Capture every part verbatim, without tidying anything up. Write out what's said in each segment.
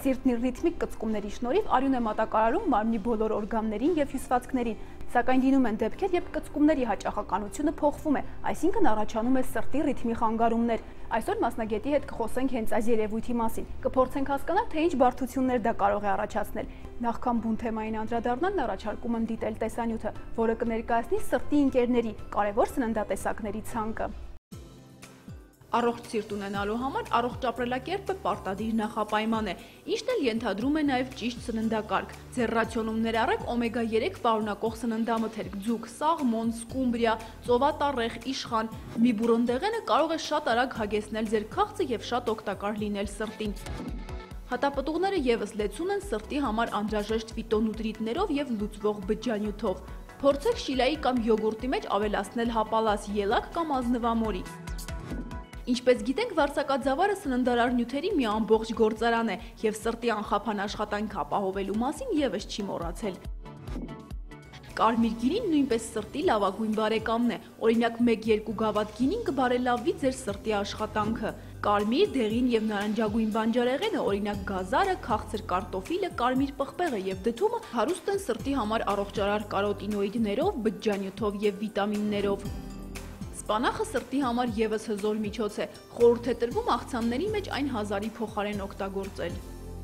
Սիրտն իր ռիթմիկ կծկումների շնորհիվ արյուն է մատակարարում մարմնի բոլոր օրգաններին եւ հյուսվածքներին, սակայն լինում են դեպքեր, երբ կծկումների հաճախականությունը փոխվում է, այսինքն առաջանում է սրտի ռիթմի խանգարումներ։ Այսօր մասնագետի հետ կխոսենք հենց այս երևույթի մասին, կփորձենք հասկանալ, թե ինչ բարդություններ դա կարող է առաջացնել։ Նախքան բուն թեմային անդրադառնալն առաջարկում եմ դիտել տեսանյութը, որը կներկայացնի սրտի ընկերների կարևոր սննդատեսակների ցանկը։ Առողջ սիրտ ունենալու համար առողջ ապրելակերպը պարտադիր նախապայման է, ինչն էլ ենթադրում է նաև ճիշտ սննդակարգ։ Ձեր ռացիոնում ներառեք օմեգա երեք պարունակող սննդամթերք՝ ձուկ, սաղմոն, սկումբրիա, ծովատառեխ, իշխան։ Մի բուրոն դեղենը կարող է շատ արագ հագեցնել ձեր քաղցը եւ շատ օգտակար լինել սրտին։ Հատապտուղները եւս լեցուն են սրտի համար անհրաժեշտ ֆիտոնուտրիտներով եւ լուծվող բջջանյութով։ Փորձեք շիլայի կամ յոգուրտի մեջ ավելացնել հապալած ելակ կամ ազնվամորի։ Ինչպես գիտենք, վարձակաձավարը սննդարար նյութերի մի ամբողջ գործարան է եւ սրտի անխափան աշխատանքը ապահովելու մասին եւս չի մոռացել։ Կարմիր գինին նույնպես սրտի լավագույն բարեկամն է, օրինակ մեկ-երկու գավաթ գինին կբարելավի ձեր սրտի աշխատանքը։ Կարմիր, դեղին եւ նարնջագույն բանջարեղենը, օրինակ գազարը, քաղցր կարտոֆիլը, կարմիր պղպեղը եւ դդումը հարուստ են սրտի համար առողջարար կարոտինոիդներով, բջջանյութով եւ վիտամիններով։ Սպանախը սրտի համար եւս հզոր միջոց է, խորհուրդ է տրվում աղցանների մեջ այն հազարի փոխարեն օգտագործել։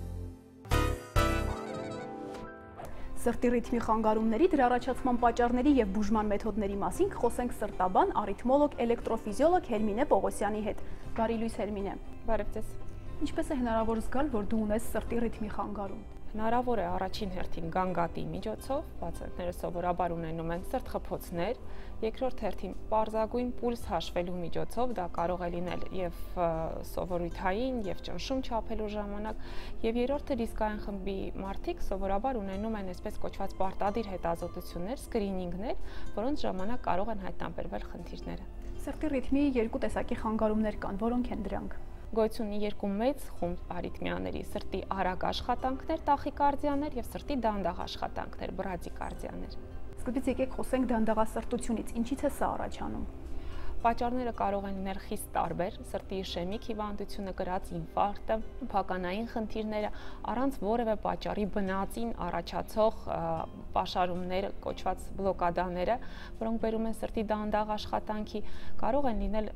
Սրտի ռիթմի խանգարումների, դրա առաջացման պատճառների եւ բուժման մեթոդների մասին կխոսենք սրտաբան, արիթմոլոգ, էլեկտրոֆիզիոլոգ Հերմինե Պողոսյանի հետ։ Բարի լույս Հերմինե։ Բարև ձեզ։ Ինչպես է հնարավոր զգալ, որ դու ունես սրտի ռիթմի խանգարում։ Հնարավոր է առաջին հերթին գանգատի միջոցով, պացիենտները սովորաբար ունենում են սրտխփոցներ, երկրորդ հերթին պարզագույն պուլս հաշվելու միջոցով, դա կարող է լինել եւ սովորույթային, եւ ճնշում չափելու ժամանակ, եւ երրորդը ռիսկային խմբի մարդիկ սովորաբար ունենում են այսպես կոչված պարտադիր հետազոտություններ, սկրինինգներ, որոնց ժամանակ կարող են հայտնաբերվել խնդիրները։ Սրտի ռիթմի երկու տեսակի խանգարումներ կան, որոնք են դրանք։ Գոյություն ունի երկու մեծ խումբ արիթմիաների՝ սրտի արագ աշխատանքներ, տախիկարդիաներ եւ սրտի դանդաղ աշխատանքներ, բրադիկարդիաներ։ Սկզբից եկեք խոսենք դանդաղասրտությունից, ինչից է սա առաջանում։ Պատճառները կարող են լինել խիստ տարբեր, սրտի իշեմիկ հիվանդությունը, կրած ինֆարկտը, փականային խնդիրները, առանց որևէ պատճառի բնածին առաջացող պաշարումներ, կոչված բլոկադաները, որոնք բերում են սրտի դանդաղ աշխատանքի, կարող են լինել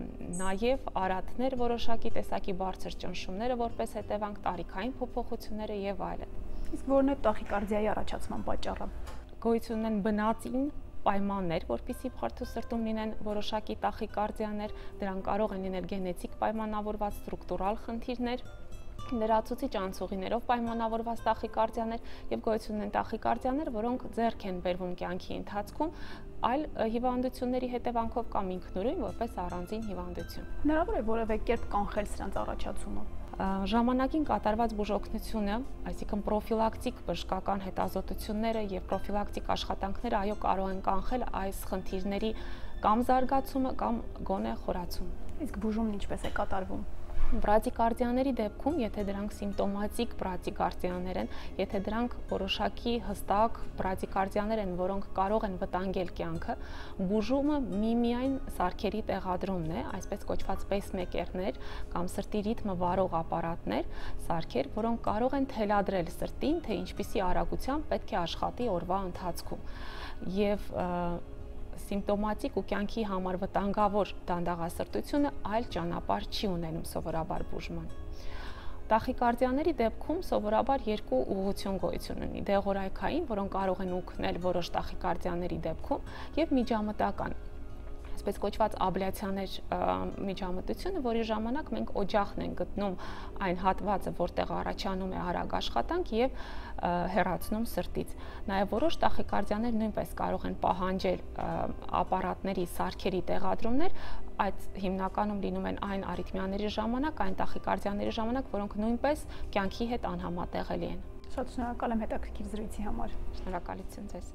նաև արատներ, որոշակի տեսակի բարձր ճնշումները, որպես հետևանք տարիքային փոփոխությունները եւ այլն։ Իսկ որն է տախիկարդիայի առաջացման պատճառը։ Գոյություն ունեն բնածին պայմաններ, որպեսզի փարթու սրտում լինեն որոշակի տախիկարդիաներ, դրանք կարող են լինել գենետիկ պայմանավորված ստրուկտուրալ խնդիրներ, լրացուցիչ անցուղիներով պայմանավորված տախիկարդիաներ եւ գոյություն ունեն տախիկարդիաներ, որոնք ձեռք են բերվում կյանքի ընթացքում այլ հիվանդությունների հետևանքով կամ ինքնուրույն որպես առանձին հիվանդություն։ Հնարավոր է որևէ կերպ կանխել սրանց առաջացումը։ Ժամանակին կատարված բուժօգնությունը, այսինքն պրոֆիլակտիկ բժշկական հետազոտությունները եւ պրոֆիլակտիկ աշխատանքները այո կարող են կանխել այս խնդիրների կամ զարգացումը կամ գոնե խորացումը։ Իսկ բուժումն ինչպես է կատարվում։ Բրադիկարդիաների դեպքում, եթե դրանք սիմպտոմատիկ բրադիկարդիաներ են, եթե դրանք որոշակի հստակ բրադիկարդիաներ են, որոնք կարող են վտանգել կյանքը, բուժումը միմիայն սարքերի տեղադրումն է, այսպես կոչված պեյսմեյքերներ կամ սրտի ռիթմը վարող ապարատներ, սարքեր, որոնք կարող են թելադրել սրտին, թե ինչպիսի արագությամբ պետք է աշխատի օրվա ընթացքում։ Եվ սիմպտոմատիկ ու կյանքի համար վտանգավոր դանդաղասրտությունը այլ ճանապարհ չի ունենում սովորաբար բուժման։ Տախիկարդիաների դեպքում սովորաբար երկու ուղղություն գոյություն ունի՝ դեղորայքային, որոնք կարող են օգնել որոշ տախիկարդիաների դեպքում, եւ միջամտական, այսպես կոչված աբլյացիաներ միջամտությունը, որի ժամանակ մենք օջախն ենք գտնում այն հատվածը, որտեղ առաջանում է արագ աշխատանք եւ հեռացնում սրտից։ Նաեւ որոշ տախիկարդիաներ նույնպես կարող են պահանջել ապարատների սարքերի տեղադրումներ, այդ հիմնականում լինում են այն արիթմիաների ժամանակ, այն տախիկարդիաների ժամանակ, որոնք նույնպես կյանքի հետ անհամատեղելի են։ Շատ շնորհակալ եմ հետաքրքիր զրույցի համար։ Շնորհակալություն ձեզ։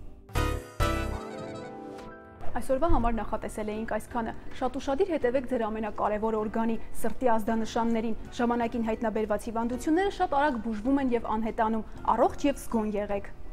Այսօրվա համար նախատեսել էինք այսքանը։ Շատ ուշադիր հետևեք ձեր ամենակարևոր օրգանի՝ սրտի ազդանշաններին։ Ժամանակին հայտնաբերված հիվանդությունները շատ արագ բուժվում են եւ անհետանում։ Առողջ եւ զգոն եղեք։